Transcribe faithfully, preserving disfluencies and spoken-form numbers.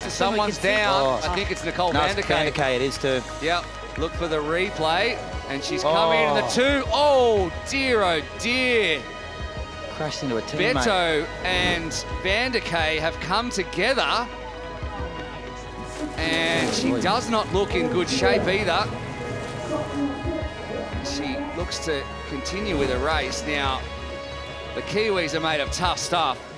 Someone's down. Oh. I think it's Nicole no, van der Van der Kay. Kay, it is too. Yep. Look for the replay. And she's coming Oh. in the two. Oh, dear, oh, dear. Crashed into a teammate. Beto and van der Kay have come together. And she does not look in good shape either. She looks to continue with the race. Now, the Kiwis are made of tough stuff.